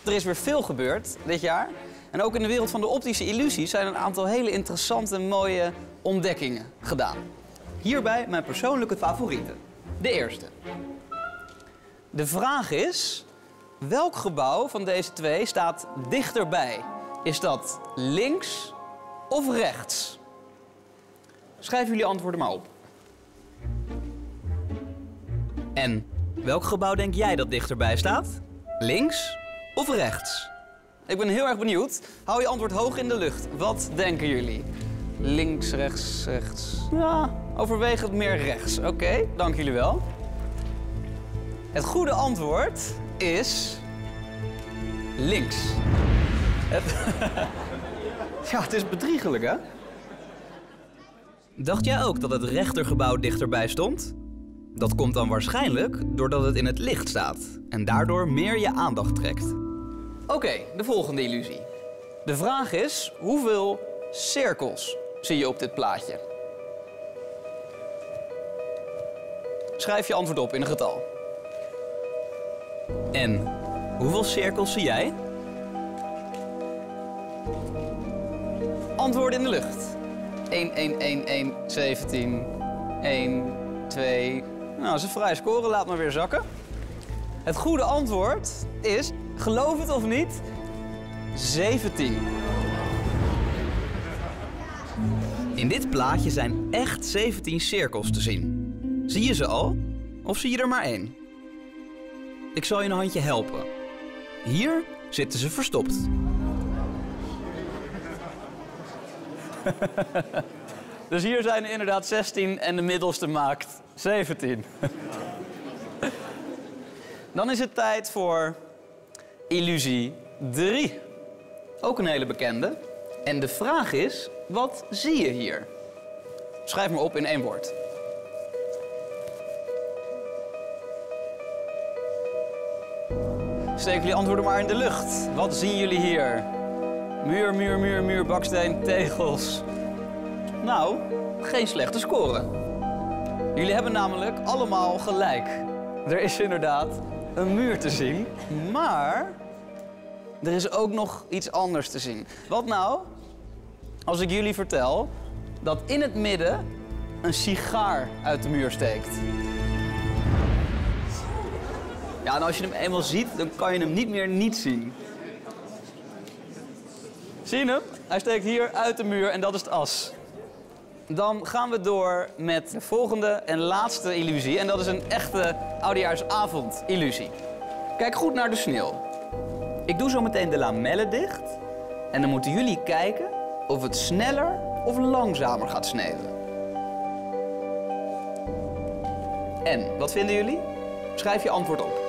Er is weer veel gebeurd dit jaar. En ook in de wereld van de optische illusies zijn een aantal hele interessante, mooie ontdekkingen gedaan. Hierbij mijn persoonlijke favorieten. De eerste. De vraag is, welk gebouw van deze twee staat dichterbij? Is dat links of rechts? Schrijf jullie antwoorden maar op. En welk gebouw denk jij dat dichterbij staat? Links of rechts? Ik ben heel erg benieuwd. Hou je antwoord hoog in de lucht. Wat denken jullie? Links, rechts, rechts. Ja, overwegend meer rechts. Oké, dank jullie wel. Het goede antwoord is links. Ja, het is bedriegelijk, hè? Dacht jij ook dat het rechtergebouw dichterbij stond? Dat komt dan waarschijnlijk doordat het in het licht staat en daardoor meer je aandacht trekt. Oké, de volgende illusie. De vraag is, hoeveel cirkels zie je op dit plaatje? Schrijf je antwoord op in een getal. En hoeveel cirkels zie jij? Antwoord in de lucht. 1, 1, 1, 1, 17, 1, 2... Nou, dat is een vrij score, laat maar weer zakken. Het goede antwoord is, geloof het of niet, 17. In dit plaatje zijn echt 17 cirkels te zien. Zie je ze al? Of zie je er maar één? Ik zal je een handje helpen. Hier zitten ze verstopt. Dus hier zijn er inderdaad 16 en de middelste maakt 17. Dan is het tijd voor illusie 3. Ook een hele bekende. En de vraag is, wat zie je hier? Schrijf maar op in 1 woord. Steek jullie antwoorden maar in de lucht. Wat zien jullie hier? Muur, muur, muur, muur, baksteen, tegels. Nou, geen slechte score. Jullie hebben namelijk allemaal gelijk. Er is inderdaad een muur te zien, maar er is ook nog iets anders te zien. Wat nou als ik jullie vertel dat in het midden een sigaar uit de muur steekt? Ja, en als je hem eenmaal ziet, dan kan je hem niet meer niet zien. Zie je hem? Hij steekt hier uit de muur en dat is het as. Dan gaan we door met de volgende en laatste illusie. En dat is een echte oudejaarsavond-illusie. Kijk goed naar de sneeuw. Ik doe zo meteen de lamellen dicht. En dan moeten jullie kijken of het sneller of langzamer gaat sneeuwen. En, wat vinden jullie? Schrijf je antwoord op.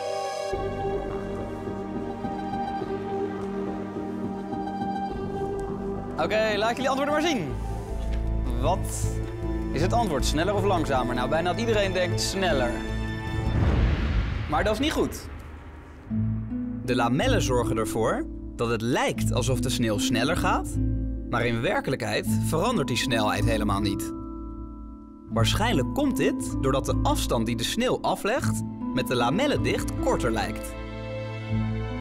Oké, laat jullie antwoorden maar zien. Wat is het antwoord? Sneller of langzamer? Nou, bijna iedereen denkt sneller. Maar dat is niet goed. De lamellen zorgen ervoor dat het lijkt alsof de sneeuw sneller gaat, maar in werkelijkheid verandert die snelheid helemaal niet. Waarschijnlijk komt dit doordat de afstand die de sneeuw aflegt met de lamellen dicht korter lijkt.